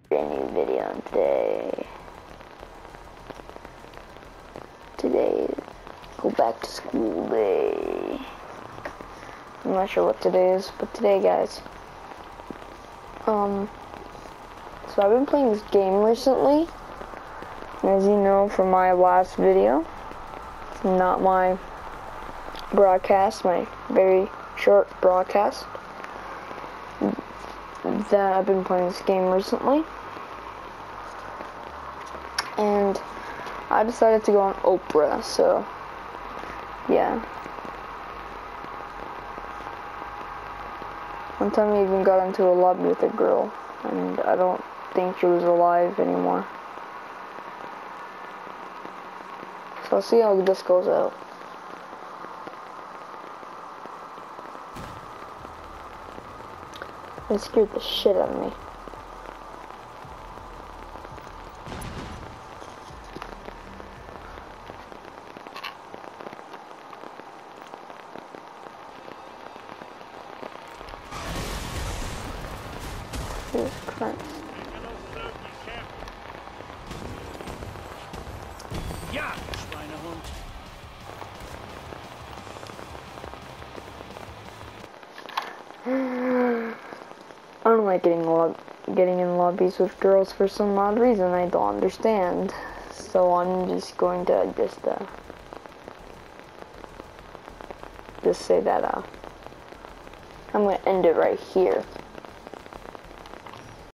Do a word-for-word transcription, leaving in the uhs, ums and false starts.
brand new video today. Today is go back to school day. I'm not sure what today is, but today, guys. Um, so I've been playing this game recently. As you know from my last video, it's not my broadcast, my very short broadcast, that I've been playing this game recently. And I decided to go on Oprah, so yeah. One time I even got into a lobby with a girl, and I don't think she was alive anymore. So I'll see how this goes out. It scared the shit out of me. Jesus Christ. Ja, Schweinehund. I don't like getting lob getting in lobbies with girls for some odd reason I don't understand. So I'm just going to just uh just say that uh I'm gonna end it right here.